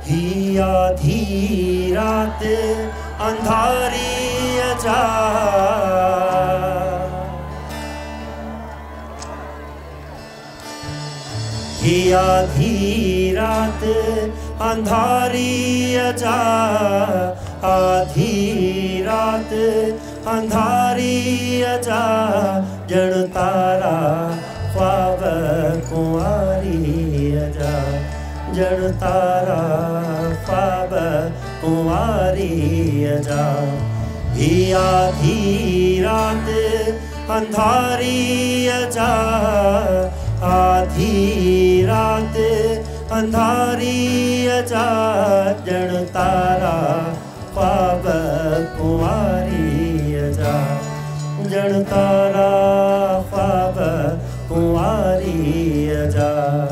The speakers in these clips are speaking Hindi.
ही आधी रात अंधारी अजा ही आधी रात अंधारी अजा आधी रात अंधारी अजा जण तारा ख्वाब कुंवारी अजा जण तारा ख्वाब कुंवारी अजा ही आधी रात अंधारी अजा आधी रात अंधारी अजा जण तारा ख्वाब कुंवारी अजा जण तारा ख्वाब कुंवारी अजा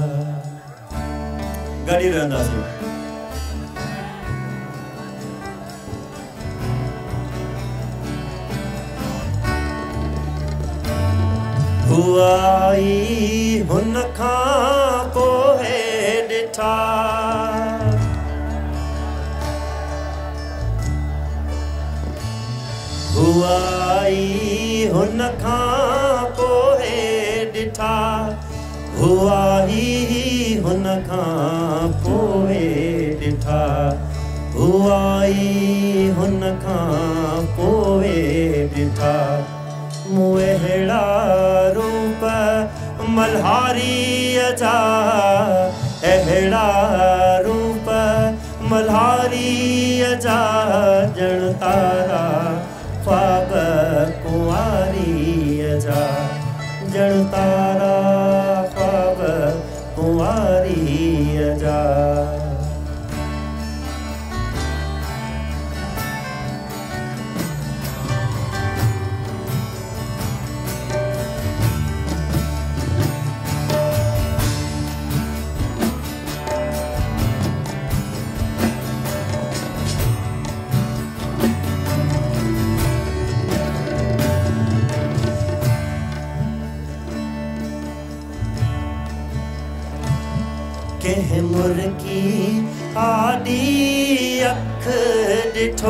गड़ी रहंदा सी हुआई हुन खां पोइ ॾिठा हुआई हुन खां पोइ ॾिठा हुआई हुन खां पोइ ॾिठा हुआई हुन खां पोइ ॾिठा मूं अहिड़ा रूप मल्हारी अजा अहिड़ा रूप मल्हारी अजा जण तारा ख्वाब कुंवारी अजा जण तारा ख्वाब कुंवारी अजा कंहिं मुर्गी आॾी अख ॾिठो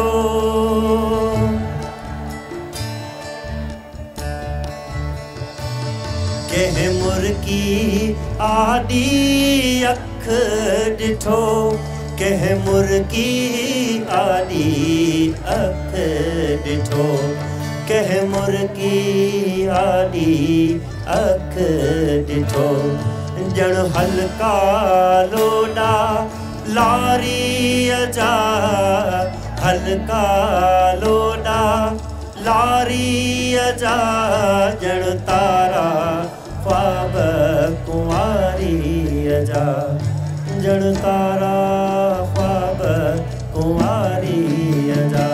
कंहिं मुर्गी आॾी अख ॾिठो कंहिं मुर्गी आॾी अख ॾिठो कंहिं मुर्गी आॾी अख ॾिठो जण हल्का लोॾा लारी अजा हल्का लोॾा लारी अजा जण तारा ख्वाब कुंवारी अजा जण तारा ख्वाब कुंवारी अजा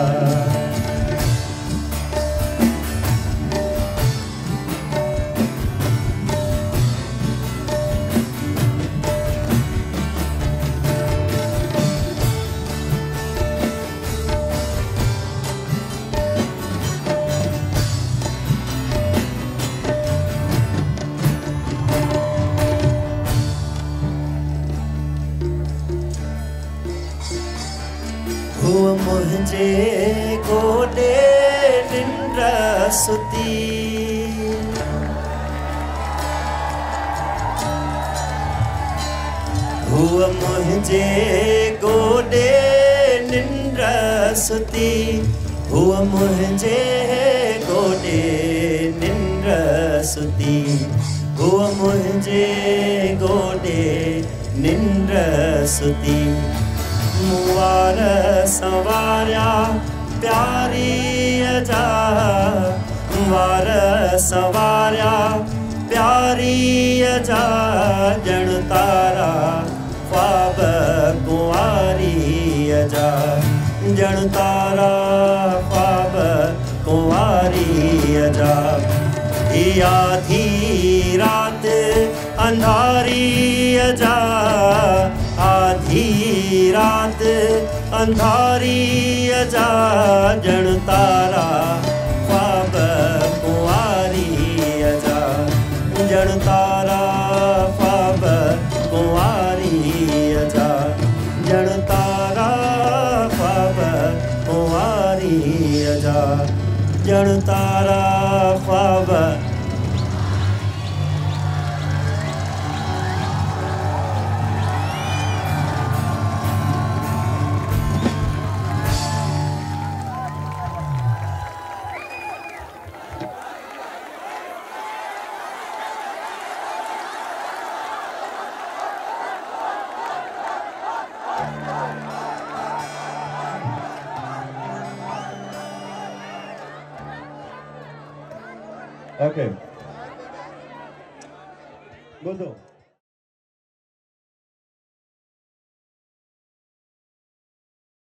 मुझे गोडे निंड सुती हुआ मुझे गोडे निंड सुती हुआ मुझे गोडे निंड सुती हुआ मुझे गोडे निंड सुती मुवार सवारिया प्यारी अजा मुवार सवारिया प्यारी अजा जण तारा ख्वाब कुंवारी अजा जण तारा ख्वाब कुंवारी अजा ही आधी रात अंधारी अजा आधी रात अंधारी अजा जण तारा ख्वाब कुंवारी अजा जण तारा ख्वाब कुंवारी अजा जण तारा ओके ॿुधो